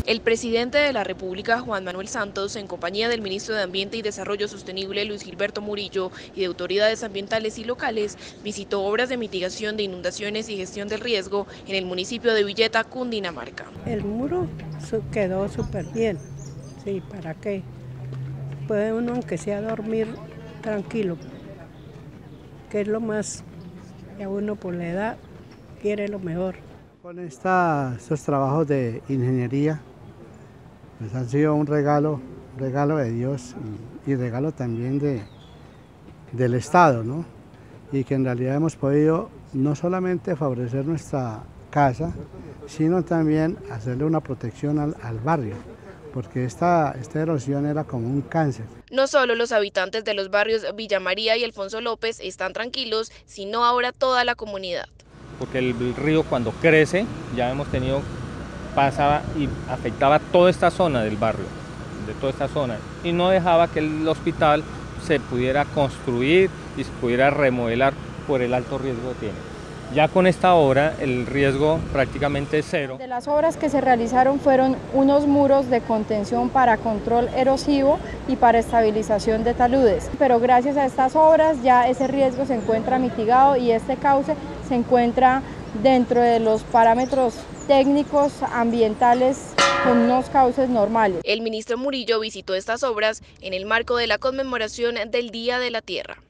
El presidente de la República, Juan Manuel Santos, en compañía del ministro de Ambiente y Desarrollo Sostenible, Luis Gilberto Murillo, y de autoridades ambientales y locales, visitó obras de mitigación de inundaciones y gestión del riesgo en el municipio de Villeta, Cundinamarca. El muro quedó súper bien, sí, ¿para qué? Puede uno, aunque sea, dormir tranquilo, que es lo más que a uno por la edad quiere lo mejor. Con estos trabajos de ingeniería, pues han sido un regalo de Dios y regalo también del Estado, ¿no? Y que en realidad hemos podido no solamente favorecer nuestra casa, sino también hacerle una protección al barrio, porque esta erosión era como un cáncer. No solo los habitantes de los barrios Villa María y Alfonso López están tranquilos, sino ahora toda la comunidad. Porque el río cuando crece, ya hemos tenido, pasaba y afectaba toda esta zona del barrio, de toda esta zona, y no dejaba que el hospital se pudiera construir y se pudiera remodelar por el alto riesgo que tiene. Ya con esta obra el riesgo prácticamente es cero. De las obras que se realizaron fueron unos muros de contención para control erosivo y para estabilización de taludes. Pero gracias a estas obras ya ese riesgo se encuentra mitigado y este cauce se encuentra dentro de los parámetros técnicos ambientales con unos cauces normales. El ministro Murillo visitó estas obras en el marco de la conmemoración del Día de la Tierra.